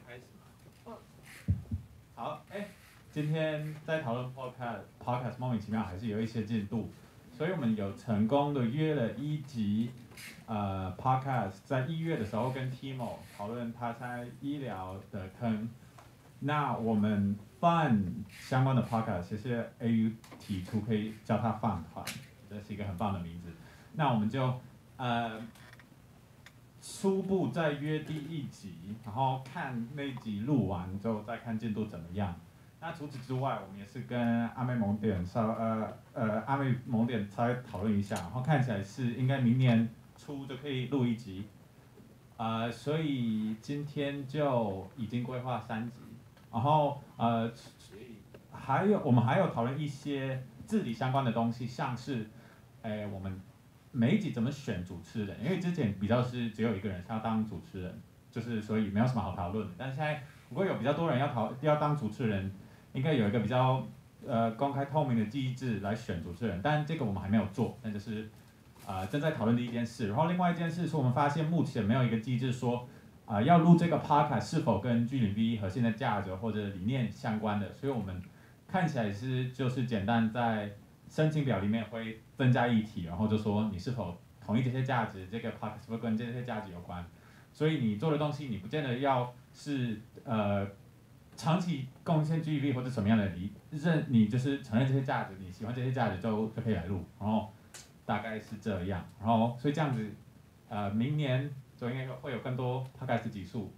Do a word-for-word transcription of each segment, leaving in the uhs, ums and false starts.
开始吗？好，哎，今天在讨论 podcast podcast 莫名其妙还是有一些进度，所以我们有成功的约了一集呃 podcast， 在一月的时候跟 Timo 讨论他在医疗的坑。那我们办相关的 podcast， 谢谢 A U 提出可以叫他饭团，这是一个很棒的名字。那我们就呃。初步再约第一集，然后看那一集录完之后再看进度怎么样。那除此之外，我们也是跟阿妹萌点稍呃呃阿妹萌点稍微讨论一下，然后看起来是应该明年初就可以录一集，呃，所以今天就已经规划三集，然后呃还有我们还有讨论一些治理相关的东西，像是，诶我们。每一集怎么选主持人？因为之前比较是只有一个人要当主持人，就是所以没有什么好讨论的。但是现在如果有比较多人要讨要当主持人，应该有一个比较呃公开透明的机制来选主持人。但这个我们还没有做，那就是呃正在讨论的一件事。然后另外一件事是我们发现目前没有一个机制说啊、呃、要录这个 podcast 是否跟 G 零 V 核心的价值或者理念相关的，所以我们看起来是就是简单在申请表里面会增加议题，然后就说你是否同意这些价值，这个 podcast 是不是跟这些价值有关？所以你做的东西，你不见得要是呃长期贡献 G D P 或者什么样的理认，你就是承认这些价值，你喜欢这些价值就就可以来录，然后大概是这样，然后所以这样子，呃，明年就应该会有更多 podcast 集数。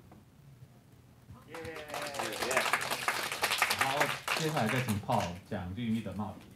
耶、yeah ！然后接下来再请 Paul 讲 G D P 的帽子。